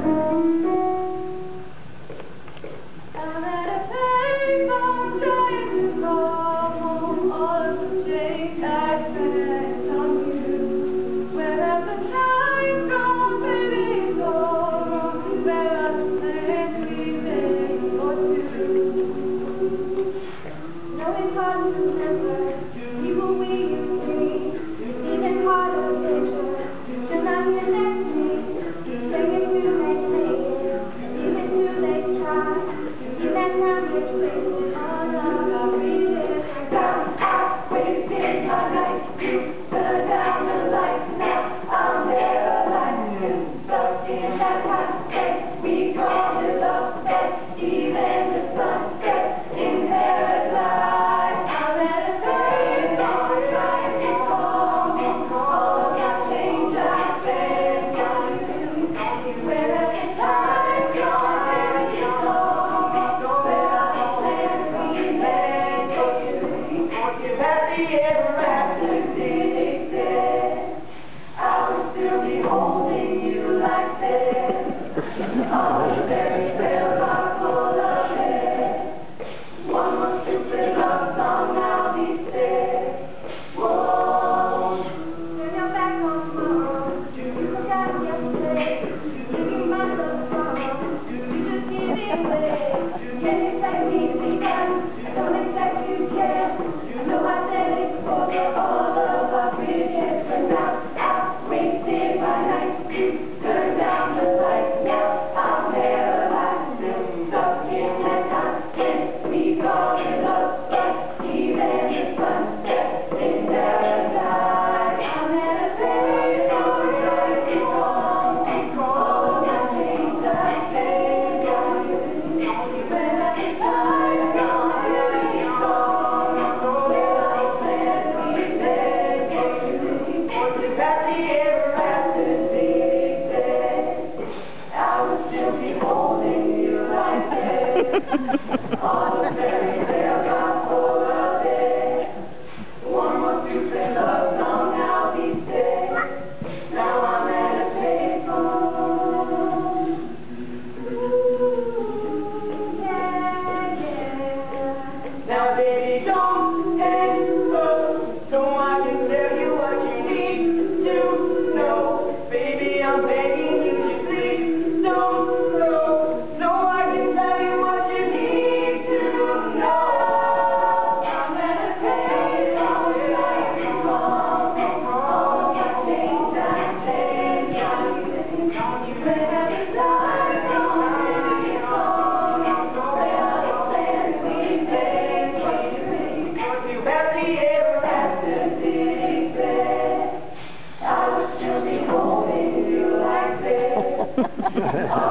Now, baby, don't hang up, so I can tell you what you need to know. Baby, I'm begging you to please don't go, so I can tell you what you need to know. I'm at a place all night long, all my things I've changed. You better decide on any song, where the plans we made. I would still be holding you like this.